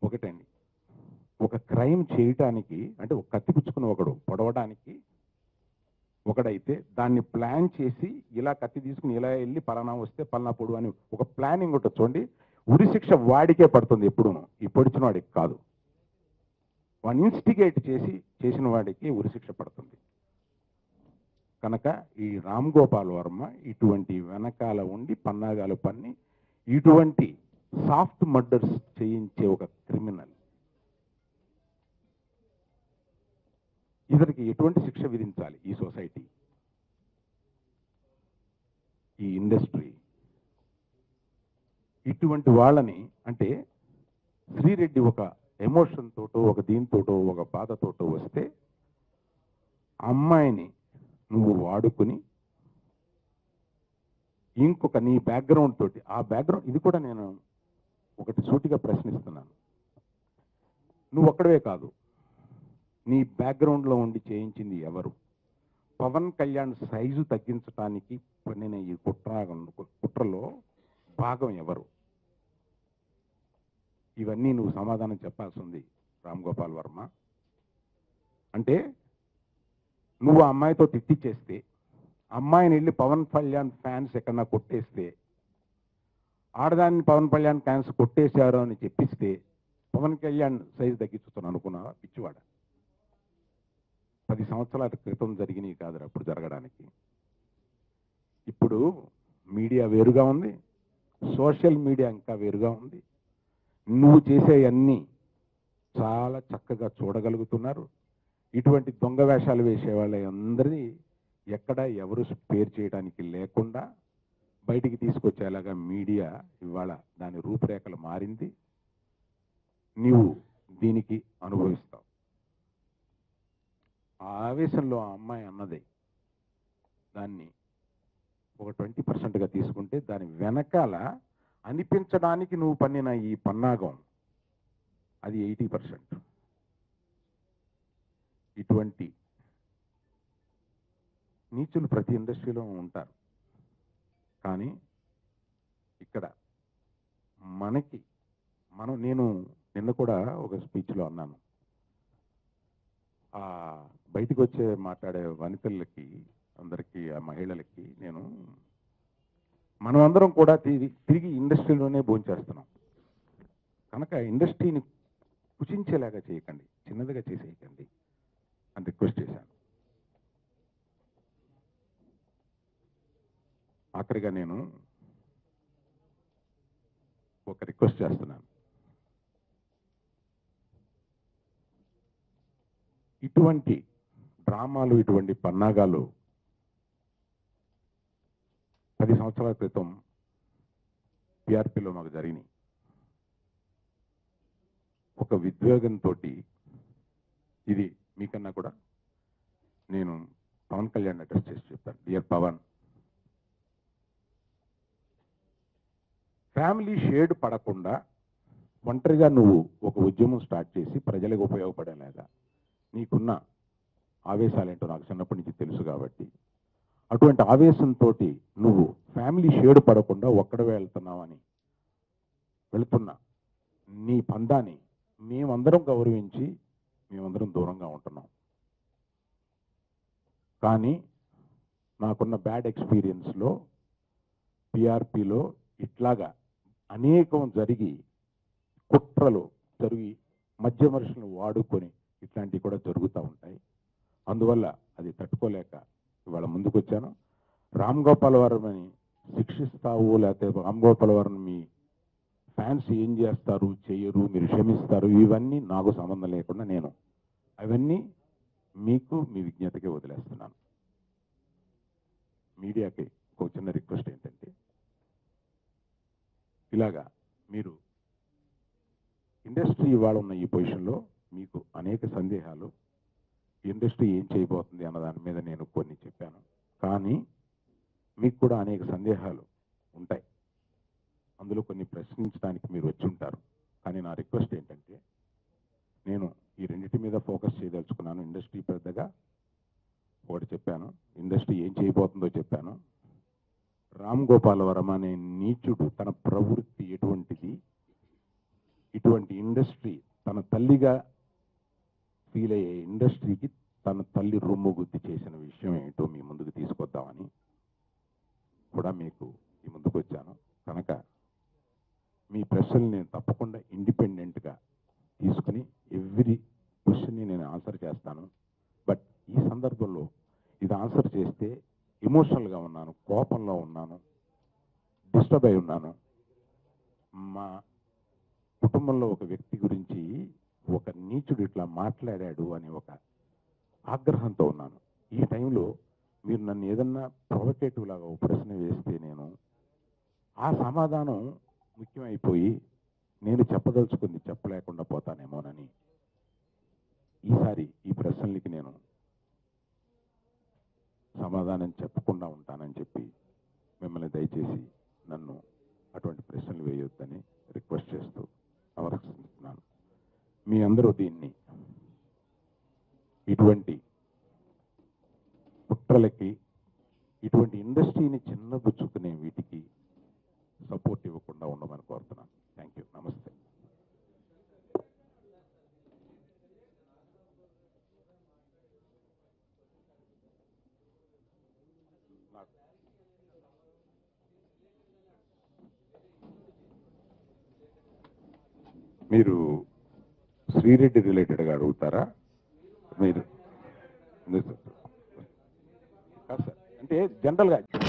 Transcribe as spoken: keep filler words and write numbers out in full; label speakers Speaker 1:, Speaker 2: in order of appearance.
Speaker 1: ఒకటండి, ఒక క్రైమ్ చేయటానికి అంటే ఒక కత్తి పుచ్చుకుని ఒకడు పొడవడానికి ఒకడైతే దాన్ని ప్లాన్ చేసి ఇలా కత్తి తీసుకుని ఇలా వెళ్ళి పలానా వస్తే పలానా పొడు అని ఒక ప్లానింగ్ ఉంటుంది చూడండి. ఉరి శిక్ష వాడికే పడుతుంది ఎప్పుడూను, ఈ పొడిచిన వాడికి కాదు. వాడిని ఇన్స్టిగేట్ చేసి చేసిన వాడికి ఉరి శిక్ష పడుతుంది. కనుక ఈ రామ్ గోపాల్ వర్మ ఇటువంటి వెనకాల ఉండి పన్నాగాలు పన్ని ఇటువంటి సాఫ్ట్ మర్డర్స్ చేయించే ఒక క్రిమినల్. ఇతనికి ఎటువంటి శిక్ష విధించాలి ఈ సొసైటీ, ఈ ఇండస్ట్రీ? ఇటువంటి వాళ్ళని అంటే శ్రీరెడ్డి ఒక ఎమోషన్ తోటో ఒక దీంతోటో ఒక బాధతోటో వస్తే అమ్మాయిని నువ్వు వాడుకుని ఇంకొక నీ బ్యాక్గ్రౌండ్ తోటి ఆ బ్యాక్గ్రౌండ్ ఇది కూడా నేను ఒకటి సూటిగా ప్రశ్నిస్తున్నాను. నువ్వు ఒక్కడవే కాదు, నీ బ్యాక్గ్రౌండ్లో ఉండి చేయించింది ఎవరు? పవన్ కళ్యాణ్ సైజు తగ్గించడానికి పన్నిన ఈ కుట్ర కుట్రలో భాగం ఎవరు? ఇవన్నీ నువ్వు సమాధానం చెప్పాల్సి ఉంది రామ్ గోపాల్ వర్మ. అంటే నువ్వు ఆ అమ్మాయితో తిట్టిచ్చేస్తే, అమ్మాయిని వెళ్ళి పవన్ కళ్యాణ్ ఫ్యాన్స్ ఎక్కడన్నా కొట్టేస్తే, ఆడదాన్ని పవన్ కళ్యాణ్ ఫ్యాన్స్ కొట్టేశారు అని చెప్పిస్తే పవన్ కళ్యాణ్ సైజు తగ్గించుతాను అనుకున్నావా? పిచ్చివాడ. పది సంవత్సరాల క్రితం జరిగినవి కాదురా అప్పుడు జరగడానికి. ఇప్పుడు మీడియా వేరుగా ఉంది, సోషల్ మీడియా ఇంకా వేరుగా ఉంది. నువ్వు చేసేవన్నీ చాలా చక్కగా చూడగలుగుతున్నారు. ఇటువంటి దొంగ వేషాలు వేసే వాళ్ళందరినీ ఎక్కడ ఎవరు స్పేర్ చేయడానికి లేకుండా బయటికి తీసుకొచ్చేలాగా మీడియా ఇవాళ దాని రూపురేఖలు మారింది. నీవు దీనికి అనుభవిస్తావు. ఆ ఆవేశంలో ఆ అమ్మాయి అన్నది దాన్ని ఒక ట్వంటీ పర్సెంట్గా తీసుకుంటే దాని వెనకాల అనిపించడానికి నువ్వు పన్నిన ఈ పన్నాగం అది ఎయిటీ పర్సెంట్. ఇటువంటి నీచులు ప్రతి ఇండస్ట్రీలో ఉంటారు. కానీ ఇక్కడ మనకి మనం నేను నిన్న కూడా ఒక స్పీచ్లో అన్నాను, ఆ బయటికి వచ్చే మాట్లాడే వనితలకి అందరికీ ఆ మహిళలకి నేను మనం అందరం కూడా తిరిగి తిరిగి ఇండస్ట్రీలోనే భోంచేస్తున్నాం కనుక ఇండస్ట్రీని కుచించేలాగా చేయకండి, చిన్నదిగా చేసేయకండి అని రిక్వెస్ట్ చేశాను. ఆఖరిగా నేను ఒక రిక్వెస్ట్ చేస్తున్నాను. ఇటువంటి డ్రామాలు ఇటువంటి పన్నాగాలు పది సంవత్సరాల క్రితం పిఆర్పిలో మాకు జరిగినాయి. ఒక విద్వేగంతో ఇది మీకన్నా కూడా నేను పవన్ కళ్యాణ్ అడ్రస్ చేసి చెప్తాను. డియర్ పవన్, ఫ్యామిలీ షేడ్ పడకుండా ఒంటరిగా నువ్వు ఒక ఉద్యమం స్టార్ట్ చేసి ప్రజలకు ఉపయోగపడేలాగా నీకున్న ఆవేశాలేంటో నాకు చిన్నప్పటి నుంచి తెలుసు కాబట్టి అటువంటి ఆవేశంతో నువ్వు ఫ్యామిలీ షేడ్ పడకుండా ఒక్కడవే వెళ్తున్నావని వెళుతున్నా నీ పందాన్ని మేమందరం గౌరవించి మేమందరం దూరంగా ఉంటున్నాం. కానీ నాకున్న బ్యాడ్ ఎక్స్పీరియన్స్లో పిఆర్పిలో ఇట్లాగా అనేకం జరిగి కుట్రలు జరిగి మధ్య మనుషులను వాడుకొని ఇట్లాంటివి కూడా జరుగుతూ ఉంటాయి. అందువల్ల అది తట్టుకోలేక ఇవాళ ముందుకు వచ్చాను. రామ్ గోపాల్ వర్మని శిక్షిస్తావు లేకపోతే రామ్ గోపాల్ వర్మ మీ ఫ్యాన్స్ ఏం చేస్తారు చేయరు మీరు క్షమిస్తారు ఇవన్నీ నాకు సంబంధం లేకుండా నేను అవన్నీ మీకు మీ విజ్ఞతకే వదిలేస్తున్నాను. మీడియాకి ఒక చిన్న రిక్వెస్ట్ ఏంటంటే ఇలాగా మీరు ఇండస్ట్రీ ఇవాళ ఉన్న ఈ పొజిషన్లో మీకు అనేక సందేహాలు, ఇండస్ట్రీ ఏం చేయబోతుంది అన్న దాని మీద నేను కొన్ని చెప్పాను. కానీ మీకు కూడా అనేక సందేహాలు ఉంటాయి, అందులో కొన్ని ప్రశ్నించడానికి మీరు వచ్చి ఉంటారు. కానీ నా రిక్వెస్ట్ ఏంటంటే నేను ఈ రెండింటి మీద ఫోకస్ చేయదలుచుకున్నాను. ఇండస్ట్రీ పెద్దగా ఒకటి చెప్పాను, ఇండస్ట్రీ ఏం చేయబోతుందో చెప్పాను. రామ్ గోపాల్ వర్మ అనే నీచుడు తన ప్రవృత్తి ఎటువంటిది, ఇటువంటి ఇండస్ట్రీ తన తల్లిగా ఫీల్ అయ్యే ఇండస్ట్రీకి తన తల్లి రొమ్ము గుద్ది చేసిన విషయం ఏంటో మీ ముందుకు తీసుకొద్దామని కూడా మీకు ఈ ముందుకు వచ్చాను. కనుక మీ ప్రశ్నలు నేను తప్పకుండా ఇండిపెండెంట్గా తీసుకుని ఎవ్రీ క్వశ్చన్ని నేను ఆన్సర్ చేస్తాను. బట్ ఈ సందర్భంలో ఇది ఆన్సర్ చేస్తే ఎమోషనల్గా ఉన్నాను, కోపంలో ఉన్నాను, డిస్టర్బ్ అయి ఉన్నాను. మా కుటుంబంలో ఒక వ్యక్తి గురించి ఒక నీచుడు ఇట్లా మాట్లాడాడు అని ఒక ఆగ్రహంతో ఉన్నాను. ఈ టైంలో మీరు నన్ను ఏదన్నా ప్రొవకేటివ్ లాగా ఒక ప్రశ్న వేస్తే నేను ఆ సమాధానం ముఖ్యమైపోయి నేను చెప్పదలుచుకుంది చెప్పలేకుండా పోతానేమోనని ఈసారి ఈ ప్రశ్నలకి నేను సమాధానం చెప్పకుండా ఉంటానని చెప్పి మిమ్మల్ని దయచేసి నన్ను అటువంటి ప్రశ్నలు వేయొద్దని రిక్వెస్ట్ చేస్తూ సమర్పిస్తున్నాను. మీ అందరూ దీన్ని ఇటువంటి కుట్రలకి, ఇటువంటి ఇండస్ట్రీని చిన్నబుచ్చుకునే వీటికి సపోర్ట్ ఇవ్వకుండా ఉండమని కోరుతున్నాను. Thank you. నమస్తే. మీరు శ్రీరెడ్డి రిలేటెడ్గా అడుగుతారా? మీరు అంటే జనరల్గా